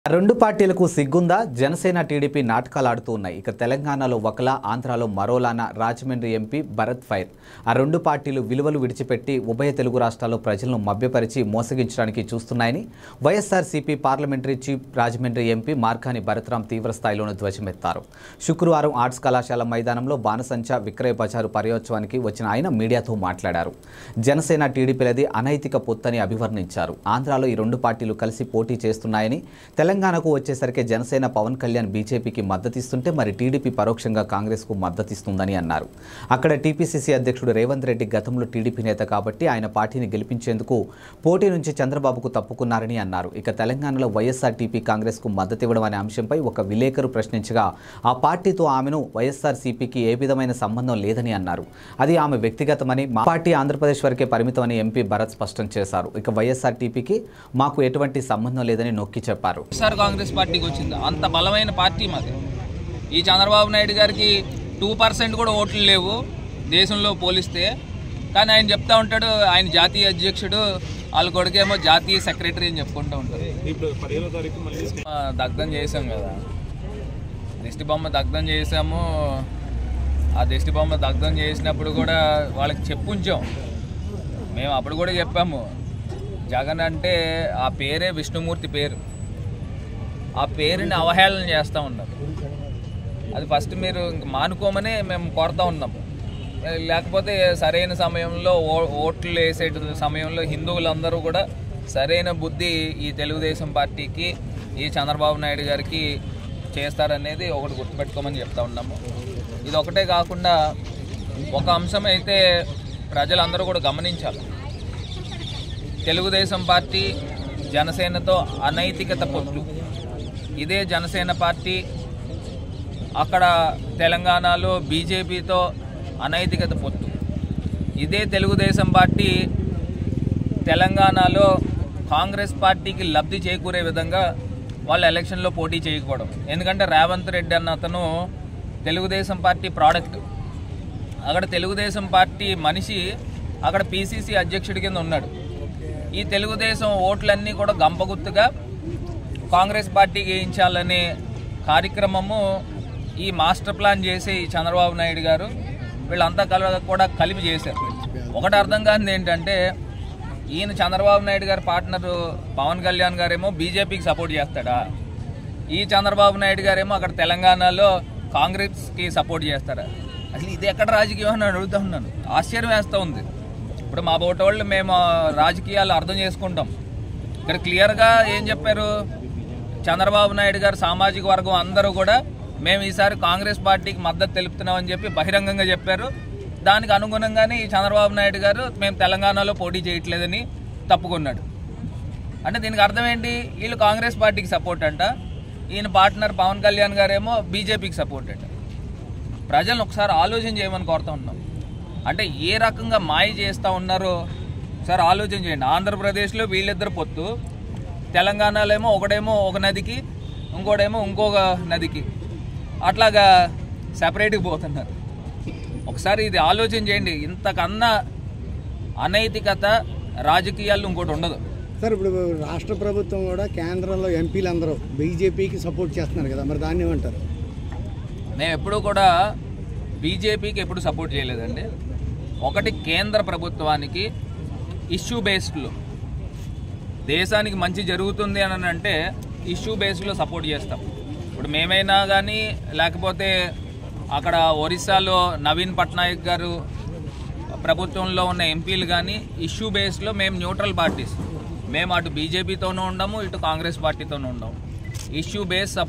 రెండు పార్టీలకు సిగ్గుందా? జనసేన టీడీపీ నాటకాలు ఆడుతూ ఉన్నాయి. ఇక తెలంగాణలో ఒకలా, ఆంధ్రాలో మరోలానా రాజమండ్రి ఎంపీ భరత్ ఫైర్. ఆ రెండు పార్టీలు విలువలు విడిచిపెట్టి ఉభయ తెలుగు రాష్ట్రాల్లో ప్రజలను మభ్యపరిచి మోసగించడానికి చూస్తున్నాయని YSRCP parliamentary chief Rajahmundry MP Margani Bharatram తీవ్రస్థాయిలోనూ ధ్వజమెత్తారు. శుక్రవారం ఆర్ట్స్ కళాశాల మైదానంలో బాణసంచా విక్రయ బజారు పర్యోత్సవానికి వచ్చిన ఆయన మీడియాతో మాట్లాడారు. జనసేన టీడీపీలది అనైతిక పొత్తని అభివర్ణించారు. ఆంధ్రాలో ఈ రెండు పార్టీలు కలిసి పోటీ చేస్తున్నాయని, తెలంగాణకు వచ్చేసరికి జనసేన పవన్ కళ్యాణ్ బీజేపీకి మద్దతిస్తుంటే మరి టీడీపీ పరోక్షంగా కాంగ్రెస్కు మద్దతిస్తుందని అన్నారు. అక్కడ టీపీసీసీ అధ్యక్షుడు రేవంత్ రెడ్డి గతంలో టీడీపీ నేత కాబట్టి ఆయన పార్టీని గెలిపించేందుకు పోటీ నుంచి చంద్రబాబుకు తప్పుకున్నారని అన్నారు. ఇక తెలంగాణలో వైఎస్ఆర్టీపీ కాంగ్రెస్కు మద్దతివ్వడం అనే అంశంపై ఒక విలేకరు ప్రశ్నించగా ఆ పార్టీతో ఆమెను వైఎస్ఆర్సీపీకి ఏ విధమైన సంబంధం లేదని అన్నారు. అది ఆమె వ్యక్తిగతమని, మా పార్టీ ఆంధ్రప్రదేశ్ వరకే పరిమితమని ఎంపీ భరత్ స్పష్టం చేశారు. ఇక వైఎస్ఆర్టీపీకి మాకు ఎటువంటి సంబంధం లేదని నొక్కి చెప్పారు. కాంగ్రెస్ పార్టీకి వచ్చింది అంత బలమైన పార్టీ మాది. ఈ చంద్రబాబు నాయుడు గారికి 2% కూడా ఓట్లు లేవు దేశంలో పోలిస్తే. కానీ ఆయన చెప్తా ఉంటాడు ఆయన జాతీయ అధ్యక్షుడు, వాళ్ళ కొడుకేమో జాతీయ సెక్రటరీ అని చెప్పుకుంటూ ఉంటారు. దగ్ధం చేసాం కదా, దిష్టి బొమ్మ దగ్ధం చేసాము. ఆ దిష్టి బొమ్మ దగ్ధం చేసినప్పుడు కూడా వాళ్ళకి చెప్పుంచాం. మేము అప్పుడు కూడా చెప్పాము, జగన్ అంటే ఆ పేరే విష్ణుమూర్తి పేరు, ఆ పేరుని అవహేళన చేస్తూ ఉన్నారు. అది ఫస్ట్ మీరు మానుకోమని మేము కోరుతూ ఉన్నాము. లేకపోతే సరైన సమయంలో ఓట్లు వేసే సమయంలో హిందువులందరూ కూడా సరైన బుద్ధి ఈ తెలుగుదేశం పార్టీకి, ఈ చంద్రబాబు నాయుడు గారికి చేస్తారనేది ఒకటి గుర్తుపెట్టుకోమని చెప్తా ఉన్నాము. ఇది ఒకటే కాకుండా ఒక అంశం అయితే ప్రజలందరూ కూడా గమనించాలి. తెలుగుదేశం పార్టీ జనసేనతో అనైతికత పొత్తు. ఇదే జనసేన పార్టీ అక్కడ తెలంగాణలో బీజేపీతో అనైతికత పొత్తు. ఇదే తెలుగుదేశం పార్టీ తెలంగాణలో కాంగ్రెస్ పార్టీకి లబ్ధి చేకూరే విధంగా వాళ్ళు ఎలక్షన్లో పోటీ చేయకపోవడం. ఎందుకంటే రేవంత్ రెడ్డి అన్న అతను తెలుగుదేశం పార్టీ ప్రోడక్ట్. అక్కడ తెలుగుదేశం పార్టీ మనిషి అక్కడ పీసీసీ అధ్యక్షుడి కింద ఉన్నాడు. ఈ తెలుగుదేశం ఓట్లన్నీ కూడా గంపగుత్తుగా కాంగ్రెస్ పార్టీకి వేయించాలనే కార్యక్రమము ఈ మాస్టర్ ప్లాన్ చేసి చంద్రబాబు నాయుడు గారు వీళ్ళంతా కూడా కలిపి చేశారు. ఒకటి అర్థం కానిది ఏంటంటే, ఈయన చంద్రబాబు నాయుడు గారి పార్ట్నరు పవన్ కళ్యాణ్ గారేమో బీజేపీకి సపోర్ట్ చేస్తాడా, ఈ చంద్రబాబు నాయుడు గారేమో అక్కడ తెలంగాణలో కాంగ్రెస్కి సపోర్ట్ చేస్తారా? అసలు ఇది ఎక్కడ రాజకీయం అని అడుగుతూ ఉన్నాను. ఆశ్చర్యం వేస్తూ ఉంది. ఇప్పుడు మా బోటోళ్ళు మేము రాజకీయాలు అర్థం చేసుకుంటాం. ఇక్కడ క్లియర్గా ఏం చెప్పారు, చంద్రబాబు నాయుడు గారు సామాజిక వర్గం అందరూ కూడా మేము ఈసారి కాంగ్రెస్ పార్టీకి మద్దతు తెలుపుతున్నామని చెప్పి బహిరంగంగా చెప్పారు. దానికి అనుగుణంగానే ఈ చంద్రబాబు నాయుడు గారు మేము తెలంగాణలో పోటీ చేయట్లేదని తప్పుకున్నాడు. అంటే దీనికి అర్థం ఏంటి, వీళ్ళు కాంగ్రెస్ పార్టీకి సపోర్ట్ అంట, ఈయన పార్ట్నర్ పవన్ కళ్యాణ్ గారేమో బీజేపీకి సపోర్ట్ అంట. ప్రజలను ఒకసారి ఆలోచన చేయమని కోరుతూ ఉన్నాం. అంటే ఏ రకంగా మాయ చేస్తూ ఉన్నారో ఒకసారి ఆలోచన చేయండి. ఆంధ్రప్రదేశ్లో వీళ్ళిద్దరు పొత్తు, తెలంగాణలో ఏమో ఒకడేమో ఒక నదికి, ఇంకోటేమో ఇంకొక నదికి, అట్లాగా సెపరేట్గా పోతున్నారు. ఒకసారి ఇది ఆలోచన చేయండి. ఇంతకన్నా అనైతికత రాజకీయాల్లో ఇంకోటి ఉండదు. సార్, ఇప్పుడు రాష్ట్ర ప్రభుత్వం కూడా కేంద్రంలో ఎంపీలందరూ బీజేపీకి సపోర్ట్ చేస్తున్నారు కదా, మరి దాన్ని ఏమంటారు? మేము ఎప్పుడూ కూడా బీజేపీకి ఎప్పుడు సపోర్ట్ చేయలేదండి. ఒకటి, కేంద్ర ప్రభుత్వానికి ఇష్యూ బేస్డ్లో దేశానికి మంచి జరుగుతుంది అని అంటే ఇష్యూ బేస్డ్లో సపోర్ట్ చేస్తాం. ఇప్పుడు మేమైనా కానీ, లేకపోతే అక్కడ ఒరిస్సాలో నవీన్ పట్నాయక్ గారు ప్రభుత్వంలో ఉన్న ఎంపీలు కానీ ఇష్యూ బేస్లో మేము న్యూట్రల్ పార్టీస్. మేము అటు బీజేపీతోనూ ఉండము, ఇటు కాంగ్రెస్ పార్టీతోనూ ఉండము. Issue base